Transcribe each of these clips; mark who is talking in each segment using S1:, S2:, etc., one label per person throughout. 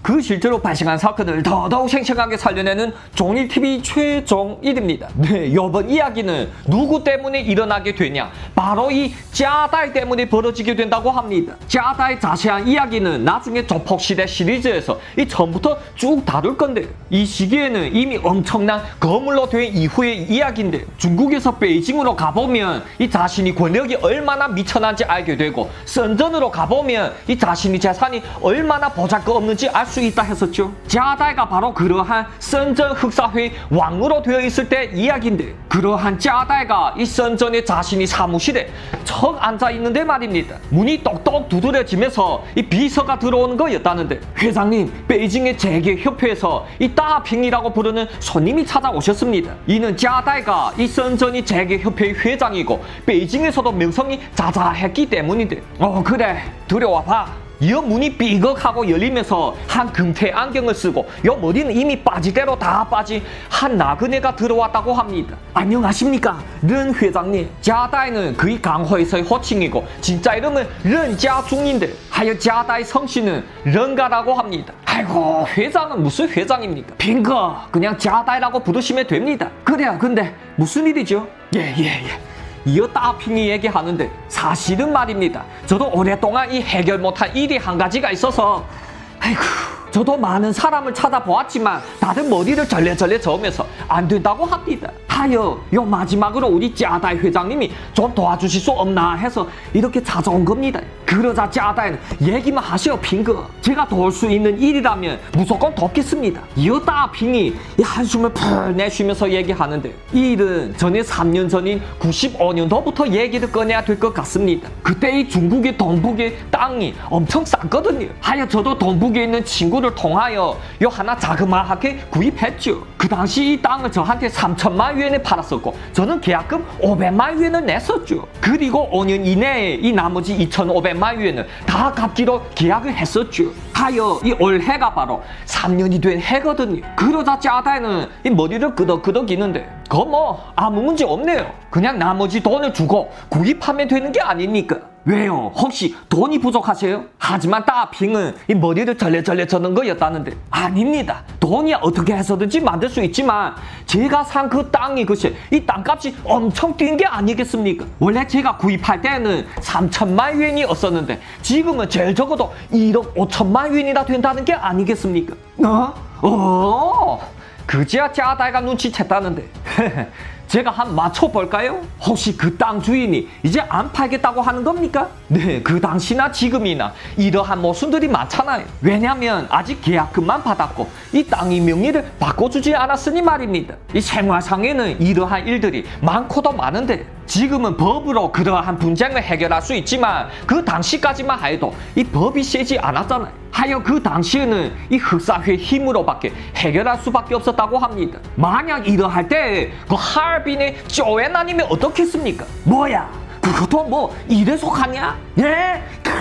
S1: 그 실제로 발생한 사건을 더더욱 생생하게 살려내는 종일TV 최종일입니다. 네, 이번 이야기는 누구 때문에 일어나게 되냐? 바로 이 짜다이 때문에 벌어지게 된다고 합니다. 짜다이 자세한 이야기는 나중에 조폭시대 시리즈에서 이 처음부터 쭉 다룰 건데, 이 시기에는 이미 엄청난 거물로 된 이후의 이야기인데, 중국에서 베이징으로 가보면 이 자신이 권력이 얼마나 미천한지 알게 되고, 선전으로 가보면 이 자신이 재산이 얼마나 보잘것없는지 알 수 있다 했었죠. 짜다이가 바로 그러한 선전 흑사회의 왕으로 되어 있을 때 이야기인데, 그러한 짜다이가 이 선전의 자신이 사무실에 척 앉아 있는데 말입니다. 문이 똑똑 두드려지면서 이 비서가 들어오는 거였다는데, 회장님, 베이징의 재계협회에서 이 따핑이라고 부르는 손님이 찾아오셨습니다. 이는 짜다이가 이 선전이 재계협회의 회장이고 베이징에서도 명성이 자자했기 때문인데, 그래, 들어와봐. 이 문이 삐걱하고 열리면서 한 금태 안경을 쓰고 요 머리는 이미 빠지대로 다 빠진 한 나그네가 들어왔다고 합니다. 안녕하십니까, 른 회장님. 짜다이는 그의 강호에서의 호칭이고 진짜 이름은 른자중인데, 하여 짜다이 성씨는 른가라고 합니다. 아이고, 회장은 무슨 회장입니까? 빙거 그냥 짜다이라고 부르시면 됩니다. 그래요, 근데 무슨 일이죠? 예. 이어 따핑이 얘기하는데, 사실은 말입니다. 저도 오랫동안 이 해결 못한 일이 한 가지가 있어서, 아이고, 저도 많은 사람을 찾아보았지만 다들 머리를 절레절레 저으면서 안 된다고 합니다. 하여 요 마지막으로 우리 짜다이 회장님이 좀 도와주실 수 없나 해서 이렇게 찾아온 겁니다. 그러자 짜다이는 얘기만 하시오, 핑거. 제가 도울 수 있는 일이라면 무조건 돕겠습니다. 이어 따핑이 한숨을 푹 내쉬면서 얘기하는데, 이 일은 전에 3년 전인 95년도부터 얘기를 꺼내야 될 것 같습니다. 그때 이 중국의 동북의 땅이 엄청 쌌거든요. 하여 저도 동북에 있는 친구를 통하여 요 하나 자그마하게 구입했죠. 그 당시 이 땅을 저한테 3천만 위엔에 팔았었고, 저는 계약금 500만 위엔을 냈었죠. 그리고 5년 이내에 이 나머지 2,500만 위엔을 다 갚기로 계약을 했었죠. 하여 이 올해가 바로 3년이 된 해거든요. 그러자 짜다이는 이 머리를 끄덕끄덕이는데, 그거 뭐 아무 문제 없네요. 그냥 나머지 돈을 주고 구입하면 되는 게 아닙니까? 왜요? 혹시 돈이 부족하세요? 하지만 따핑은 이 머리를 절레절레 저는 거였다는데, 아닙니다. 돈이 어떻게 해서든지 만들 수 있지만 제가 산 그 땅이 글쎄 이 땅값이 엄청 뛴 게 아니겠습니까? 원래 제가 구입할 때는 3천만 위엔이었었는데 지금은 제일 적어도 1억 5천만 위엔이나 된다는 게 아니겠습니까? 그제야 짜다이가 눈치챘다는데, 제가 한 맞춰볼까요? 혹시 그 땅 주인이 이제 안 팔겠다고 하는 겁니까? 네, 그 당시나 지금이나 이러한 모순들이 많잖아요. 왜냐면 아직 계약금만 받았고 이 땅의 명의를 바꿔주지 않았으니 말입니다. 이 생활상에는 이러한 일들이 많고도 많은데, 지금은 법으로 그러한 분쟁을 해결할 수 있지만 그 당시까지만 해도 이 법이 세지 않았잖아요. 하여 그 당시에는 이 흑사회 힘으로밖에 해결할 수밖에 없었다고 합니다. 만약 이러할 때 그 하얼빈의 쪼앤아니면 어떻겠습니까? 뭐야, 그것도 뭐 일에 속하냐? 예?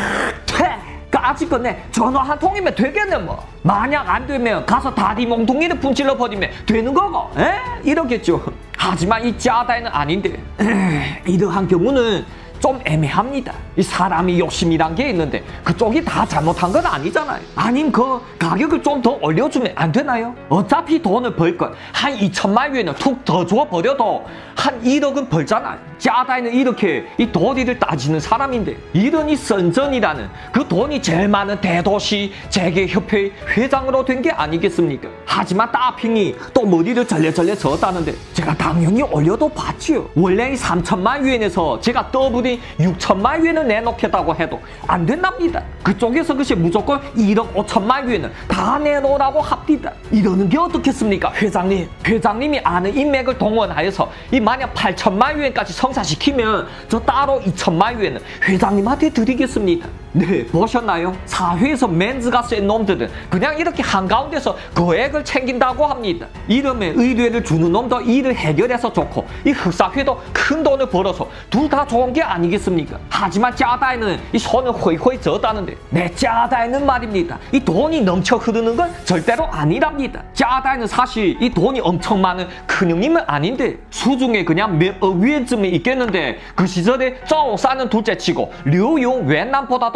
S1: 까짓건 내 전화 한 통이면 되겠네 뭐. 만약 안 되면 가서 다리 몽둥이를 분질러 버리면 되는 거고, 이러겠죠. 하지만 이 짜다이는 아닌데, 이러한 경우는 좀 애매합니다. 이 사람이 욕심이란 게 있는데 그쪽이 다 잘못한 건 아니잖아요. 아님 그 가격을 좀 더 올려주면 안 되나요? 어차피 돈을 벌 걸 한 2천만 위엔을 툭 더 줘버려도 한 1억은 벌잖아요. 짜다이는 이렇게 이 도리를 따지는 사람인데, 이런 이 선전이라는 그 돈이 제일 많은 대도시 재계협회의 회장으로 된 게 아니겠습니까? 하지만 따핑이 또 머리를 절레절레 저었다는데, 제가 당연히 올려도 봤지요. 원래 이 3천만 위엔에서 제가 더블이 6천만 위엔을 내놓겠다고 해도 안 된답니다. 그쪽에서 그것이 무조건 1억 5천만 위엔을 다 내놓으라고 합니다. 이러는 게 어떻겠습니까, 회장님? 회장님이 아는 인맥을 동원하여서 이 만약 8천만 위엔까지 성사시키면 저 따로 2천만 위엔을 회장님한테 드리겠습니다. 네, 보셨나요? 사회에서 멘즈가 센 놈들은 그냥 이렇게 한가운데서 거액을 챙긴다고 합니다. 이름에 의뢰를 주는 놈도 일을 해결해서 좋고 이 흑사회도 큰 돈을 벌어서 둘 다 좋은 게 아니겠습니까? 하지만 짜다이는 이 손을 허이허이 저었다는데, 내 짜다이는 말입니다. 이 돈이 넘쳐 흐르는 건 절대로 아니랍니다. 짜다이는 사실 이 돈이 엄청 많은 큰형님은 아닌데 수중에 그냥 몇 억 위엔쯤에 있겠는데, 그 시절에 쪼오싸는 둘째치고 류용 웬남보다도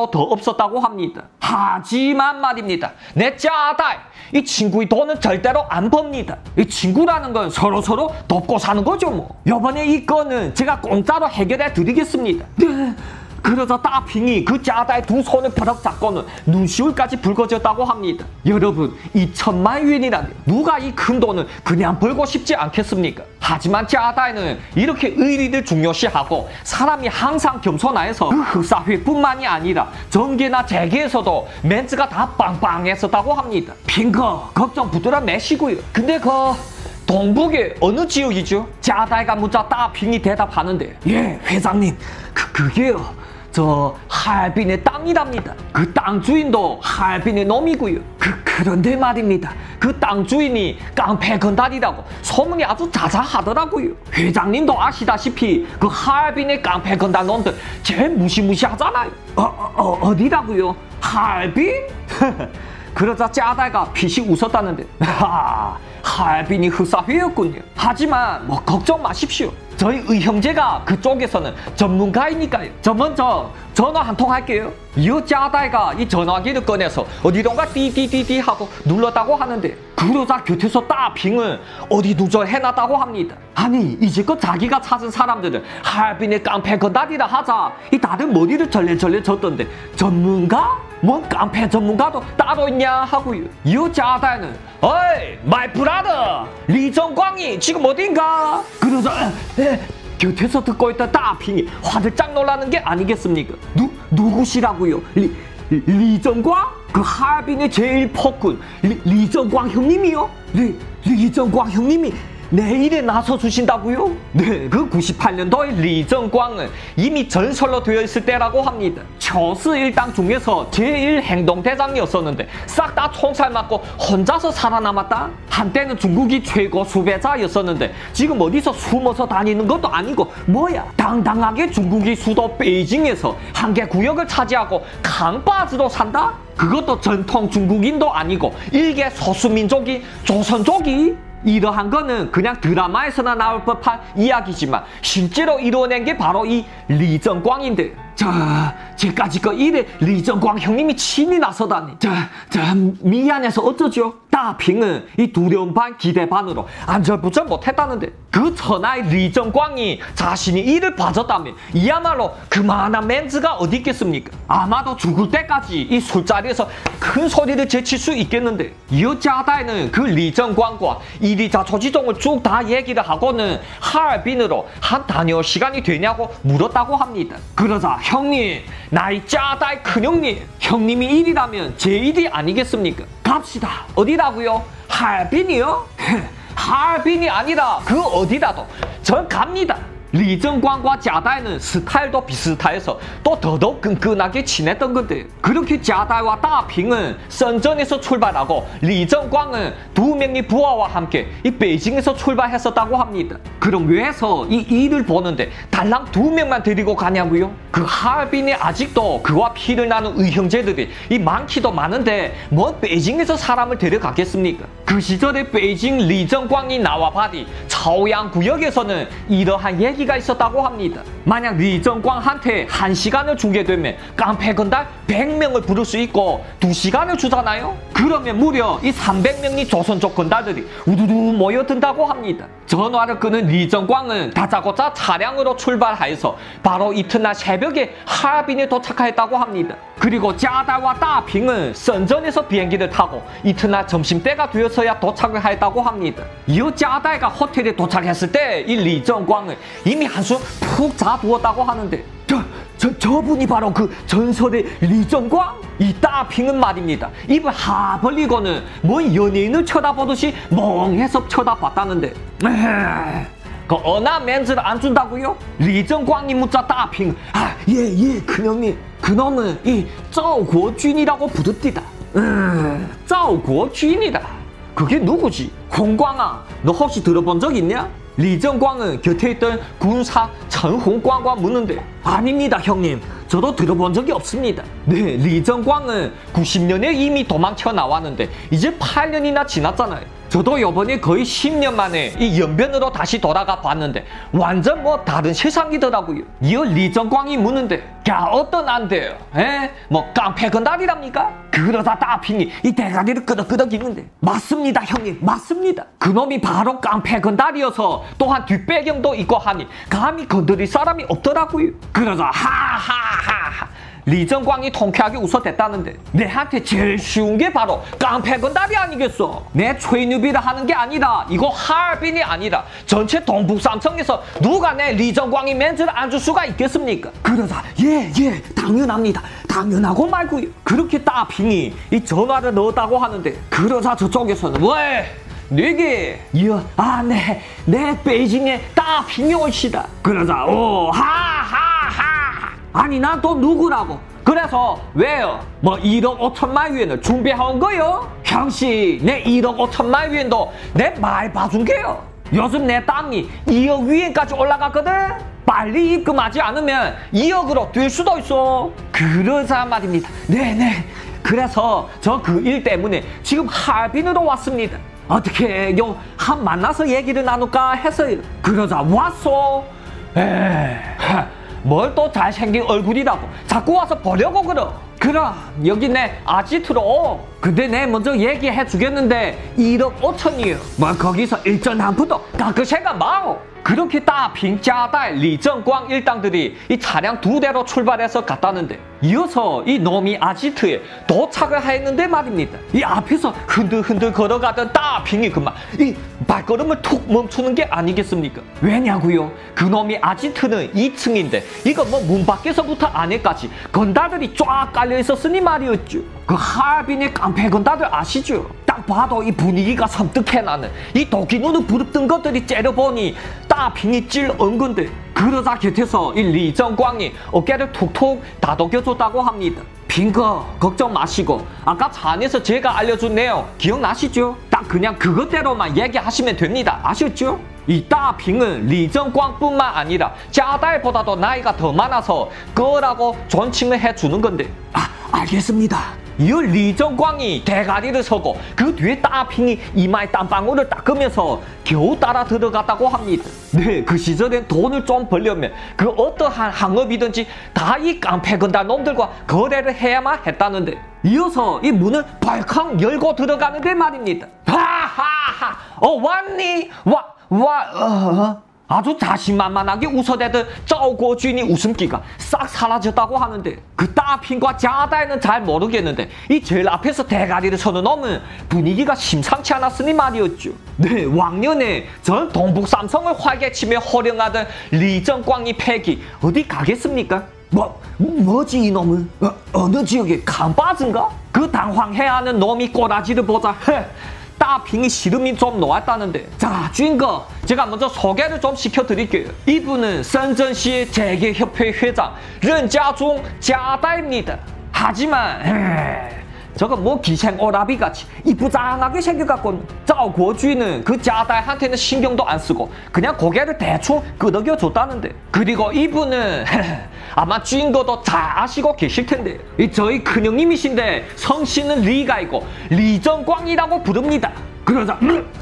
S1: 하나도 더 없었다고 합니다. 하지만 말입니다. 내 짜다이 이 친구의 돈은 절대로 안 법니다. 이 친구라는 건 서로서로 돕고 사는 거죠 뭐. 이번에 이 건은 제가 공짜로 해결해 드리겠습니다. 네. 그러자 따핑이 그 짜다의 두 손을 버럭 잡고는 눈시울까지 붉어졌다고 합니다. 여러분 2천만 위엔이라니 누가 이 큰 돈을 그냥 벌고 싶지 않겠습니까? 하지만 짜다이는 이렇게 의리를 중요시하고 사람이 항상 겸손해서 그 흑사회뿐만이 아니라 정계나 재계에서도 멘트가 다 빵빵했었다고 합니다. 핑거 걱정 부드러 매시고요. 근데 동북의 어느 지역이죠? 짜다이가 묻자 따핑이 대답하는데 예 회장님 그게요 저 하얼빈의 땅이랍니다. 그 땅 주인도 하얼빈의 놈이고요. 그런데 말입니다. 그 땅 주인이 깡패 건달이라고 소문이 아주 자자하더라고요. 회장님도 아시다시피 그 하얼빈의 깡패 건달 놈들 제일 무시무시하잖아요. 어디라고요? 하얼빈? 그러자 짜다가 피식 웃었다는데 하얼빈이 흑사회였군요. 하지만 뭐 걱정 마십시오. 저희 의형제가 그쪽에서는 전문가이니까요. 저 먼저 전화 한 통 할게요. 이 짜다이가 이 전화기를 꺼내서 어디론가 띠띠띠띠 하고 눌렀다고 하는데 그러자 곁에서 따핑을 어디 누절해놨다고 합니다. 아니 이제껏 자기가 찾은 사람들은 하얼빈의 깡패 건달이라 하자 이 다들 머리를 절레절레 졌던데 전문가? 뭔 깡패 전문가도 따로 있냐 하고요. 이 짜다이는 어이 마이 브라더 리정광이 지금 어딘가? 그러자 곁에서 듣고 있던 따핑이 화들짝 놀라는 게 아니겠습니까? 누구시라고요? 리정광? 그 하얼빈의 제일 폭군 리정광 형님이요? 리정광 형님이 내일에 나서 주신다고요? 네, 그 98년도의 리정광은 이미 전설로 되어 있을 때라고 합니다. 처스 일당 중에서 제일 행동대장이었었는데 싹 다 총살 맞고 혼자서 살아남았다? 한때는 중국이 최고 수배자였었는데 지금 어디서 숨어서 다니는 것도 아니고 뭐야? 당당하게 중국의 수도 베이징에서 한 개 구역을 차지하고 강바지로 산다? 그것도 전통 중국인도 아니고 일개 소수민족이 조선족이? 이러한 거는 그냥 드라마에서나 나올 법한 이야기지만 실제로 이뤄낸 게 바로 이 리정광인데 제까지 거 이래 리정광 형님이 친히 나서다니 미안해서 어쩌죠? 따핑은 이 두려움 반 기대 반으로 안절부절 못했다는데 그 천하의 리정광이 자신이 이를 봐줬다면 이야말로 그만한 멘트가 어디 있겠습니까? 아마도 죽을 때까지 이 술자리에서 큰 소리를 제칠 수 있겠는데 이 짜다이는 그 리정광과 이리자 조지종을 쭉 다 얘기를 하고는 하얼빈으로 한 다녀올 시간이 되냐고 물었다고 합니다. 그러자 형님 나이 짜다이 큰형님 형님이 일이라면 제 일이 아니겠습니까? 갑시다. 어디라고요? 하얼빈이요? 하얼빈이 아니라 그 어디라도 전 갑니다. 리정광과 짜다이는 스타일도 비슷해서 또 더더욱 끈끈하게 친했던 건데 그렇게 짜다이와 따핑은 선전에서 출발하고 리정광은 두 명의 부하와 함께 이 베이징에서 출발했었다고 합니다. 그럼 왜서 이 일을 보는데 달랑 두 명만 데리고 가냐고요? 그 하얼빈에 아직도 그와 피를 나눈 의형제들이 이 많기도 많은데 뭐 베이징에서 사람을 데려가겠습니까? 그 시절에 베이징 리정광이 나와봐디 차오양 구역에서는 이러한 얘기가 있었다고 합니다. 만약 리정광한테 1시간을 주게 되면 깡패 건달 100명을 부를 수 있고 2시간을 주잖아요? 그러면 무려 이 300명의 조선족 건달들이 우두두 모여든다고 합니다. 전화를 끄는 리정광은 다짜고짜 차량으로 출발하여서 바로 이튿날 새벽에 하얼빈에 도착했다고 합니다. 그리고 짜다와 따핑은 선전에서 비행기를 타고 이튿날 점심때가 되어서야 도착을 했다고 합니다. 이 짜다가 호텔에 도착했을 때 이 리정광은 이미 한숨 푹 자두었다고 하는데 저분이 바로 그 전설의 리정광? 이 따핑은 말입니다. 입을 하 벌리고는 뭐 연예인을 쳐다보듯이 멍해서 쳐다봤다는데 그 어나 멘트를 안 준다고요? 리정광이 묻자 따핑 예 큰형님 그놈은 이 짜오구어준이라고 부릅디다. 짜오구어준이다. 그게 누구지? 홍광아 너 혹시 들어본 적 있냐? 리정광은 곁에 있던 군사陈홍광과 묻는데 아닙니다 형님 저도 들어본 적이 없습니다. 네 리정광은 90년에 이미 도망쳐 나왔는데 이제 8년이나 지났잖아요. 저도 요번에 거의 10년 만에 이 연변으로 다시 돌아가 봤는데 완전 뭐 다른 세상이더라고요. 이어 리정광이 묻는데 야 어떤 안돼요? 뭐 깡패건달이랍니까? 그러다 따핑이 이 대가리를 끄덕끄덕 있는데 맞습니다 형님 맞습니다. 그놈이 바로 깡패건달이어서 또한 뒷배경도 있고 하니 감히 건드릴 사람이 없더라고요. 그러자 하하하하 리정광이 통쾌하게 웃어댔다는데 내한테 제일 쉬운 게 바로 깡패건달이 아니겠어. 내 최뉴비를 하는 게 아니라 이거 하얼빈이 아니라 전체 동북삼성에서 누가 내 리정광이 멘트를 안 줄 수가 있겠습니까? 그러자 예 당연합니다. 당연하고 말고요. 그렇게 따핑이 이 전화를 넣었다고 하는데 그러자 저쪽에서는 왜? 네게 내 베이징에 따핑이 올시다. 그러자 오 하하하 아니 난 또 누구라고? 그래서 왜요? 뭐 1억 5천만 위엔을 준비해온 거요? 형씨 내 1억 5천만 위엔도 내 말 봐준 게요. 요즘 내 땅이 2억 위엔까지 올라갔거든? 빨리 입금하지 않으면 2억으로 뛸 수도 있어. 그러자 말입니다. 네네 그래서 저 그 일 때문에 지금 하얼빈으로 왔습니다. 어떻게 요 한 만나서 얘기를 나눌까 해서요. 그러자 왔어. 뭘 또 잘생긴 얼굴이라고 자꾸 와서 보려고 그럼 여기 내 아지트로. 근데 내 먼저 얘기해 주겠는데 1억 5천이요. 뭐 거기서 일전 한 푼도 깎으세가 마오. 그렇게 따핑 짜달 리정광 일당들이 이 차량 2대로 출발해서 갔다는데 이어서 이 놈이 아지트에 도착을 했는데 말입니다. 이 앞에서 흔들흔들 걸어가던 따핑이 그만 이 발걸음을 툭 멈추는 게 아니겠습니까? 왜냐고요? 그놈이 아지트는 2층인데 이거 뭐 문 밖에서부터 안에까지 건달들이 쫙 깔려 있었으니 말이었죠. 그 하얼빈의 깡패 건달들 아시죠? 딱 봐도 이 분위기가 섬뜩해 나는 이 도끼눈을 부릅뜬 것들이 째려보니 따핑이 찔 언건데 그러자 곁에서 이 리정광이 어깨를 툭툭 다독여줬다고 합니다. 핑거 걱정 마시고 아까 차 안에서 제가 알려준 내용 기억나시죠? 딱 그냥 그것대로만 얘기하시면 됩니다. 아셨죠? 이 따핑은 리정광뿐만 아니라 짜달보다도 나이가 더 많아서 거라고 존칭을 해주는 건데 알겠습니다. 이어 리정광이 대가리를 서고 그 뒤에 따핑이 이마에 땀방울을 닦으면서 겨우 따라 들어갔다고 합니다. 네, 그 시절엔 돈을 좀 벌려면 그 어떠한 항업이든지 다 이 깡패건달 놈들과 거래를 해야만 했다는데 이어서 이 문을 발칵 열고 들어가는데 말입니다. 하하하 왔니? 아주 자신만만하게 웃어대던 짜오고 주인이 웃음기가 싹 사라졌다고 하는데 그 따핑과 짜다이는 잘 모르겠는데 이 제일 앞에서 대가리를 서는 놈은 분위기가 심상치 않았으니 말이었죠. 네, 왕년에 전 동북삼성을 활개치며 호령하던 리정광이 패기 어디 가겠습니까? 뭐지 이놈은? 어느 지역에 간빠진가? 그 당황해하는 놈이 꼬라지를 보자 따핑이 시름이 좀 놓았다는데 자 주인거 제가 먼저 소개를 좀 시켜드릴게요. 이분은 선전시 재계협회 회장 른자중 짜다입니다. 하지만 저거 뭐 기생오라비 같이 이쁘장하게 생겨갖고는 짜오고주인은 그 짜다한테는 신경도 안 쓰고 그냥 고개를 대충 끄덕여줬다는데 그리고 이분은 아마 주인거도 잘 아시고 계실 텐데 저희 큰형님이신데 성씨는 리가이고 리정광이라고 부릅니다. 그러자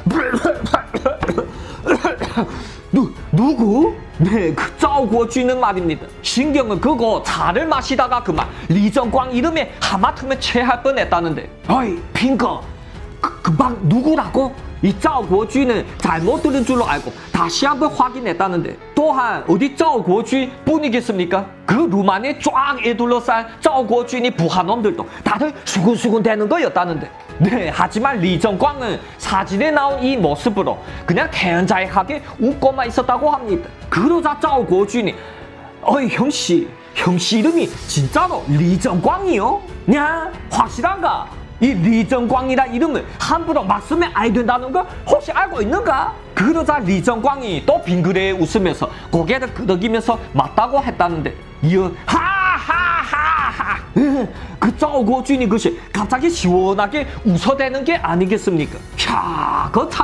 S1: 누구? 네, 그 짜오고주인은 말입니다. 신경을 끄고 차를 마시다가 그만 리정광 이름에 하마터면 체할 뻔했다는데 어이 핑거 금방 누구라고? 이 짜오고주인은 잘못 들은 줄로 알고 다시 한번 확인했다는데 또한 어디 짜오고주인 뿐이겠습니까? 그 루만에 쫙 애둘러싼 짜오고주인이 부하놈들도 다들 수근수근 대는 거였다는데 네, 하지만 리정광은 사진에 나온 이 모습으로 그냥 태연자익하게 웃고만 있었다고 합니다. 그러자 짜오고주인이 어이 형씨 이름이 진짜로 리정광이요? 냐? 확실한가? 이 리정광이라 이름을 함부로 막 쓰면 안 된다는 걸 혹시 알고 있는가? 그러자 리정광이 또 빙그레 웃으면서 고개를 끄덕이면서 맞다고 했다는데 이어 하하하하 그 짜오고주인이 그것이 갑자기 시원하게 웃어대는 게 아니겠습니까? 야, 그 참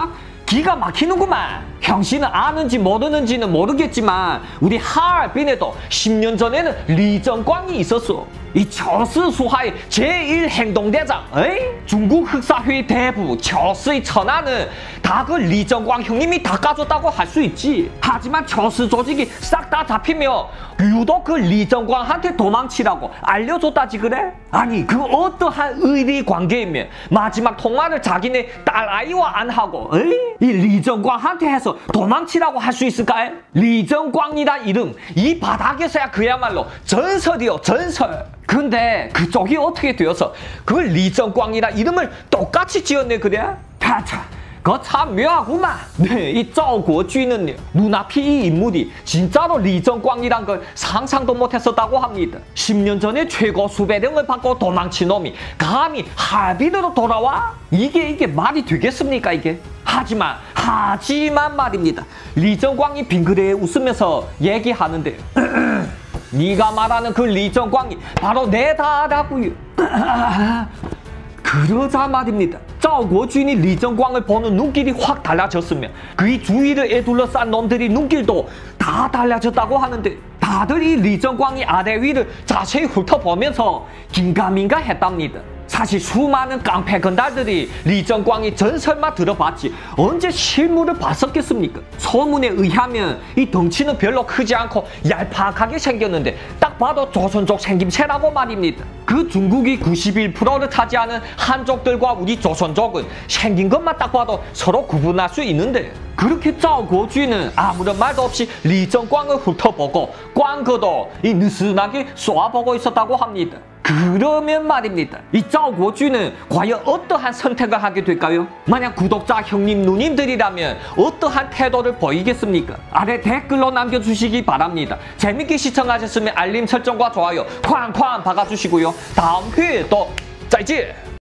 S1: 기가 막히는구만. 형씨는 아는지 모르는지는 모르겠지만 우리 하얼빈에도 10년 전에는 리정광이 있었어. 이 처스수하의 제1행동대장, 중국 흑사회의 대부 처스의 천하는 다 그 리정광 형님이 닦아줬다고 할 수 있지. 하지만 처스 조직이 싹 다 잡히며 유독 그 리정광한테 도망치라고 알려줬다지 그래? 아니 그 어떠한 의리 관계이면 마지막 통화를 자기네 딸아이와 안 하고 이 리정광한테 해서 도망치라고 할 수 있을까? 리정광이란 이름 이 바닥에서야 그야말로 전설이요 전설. 근데 그쪽이 어떻게 되어서 그 리정광이란 이름을 똑같이 지었네 그래? 파차 그거 참 묘하구만. 네, 이赵国军은요 눈앞이 이 인물이 진짜로 리정광이란 걸 상상도 못했었다고 합니다. 10년 전에 최고 수배령을 받고 도망친 놈이 감히 하얼빈으로 돌아와? 이게 말이 되겠습니까 이게? 하지만 말입니다. 리정광이 빙그레 웃으면서 얘기하는데 네가 말하는 그 리정광이 바로 내다라고요. 그러자 말입니다. 赵国军이 리정광을 보는 눈길이 확 달라졌으며 그의 주위를 에둘러싼 놈들이 눈길도 다 달라졌다고 하는데 다들 이 리정광이 아래 위를 자세히 훑어보면서 긴가민가 했답니다. 사실 수많은 깡패 건달들이 리정광이 전설만 들어봤지 언제 실물을 봤었겠습니까? 소문에 의하면 이 덩치는 별로 크지 않고 얄팍하게 생겼는데 딱 봐도 조선족 생김새라고 말입니다. 그 중국이 91%를 차지하는 한족들과 우리 조선족은 생긴 것만 딱 봐도 서로 구분할 수 있는데 그렇게 赵国军은 아무런 말도 없이 리정광을 훑어보고 꽝그도 이 느슨하게 쏘아보고 있었다고 합니다. 그러면 말입니다. 이 赵国军은 과연 어떠한 선택을 하게 될까요? 만약 구독자 형님 누님들이라면 어떠한 태도를 보이겠습니까? 아래 댓글로 남겨주시기 바랍니다. 재밌게 시청하셨으면 알림 설정과 좋아요 쾅쾅 박아주시고요. 다음 회에 또 再见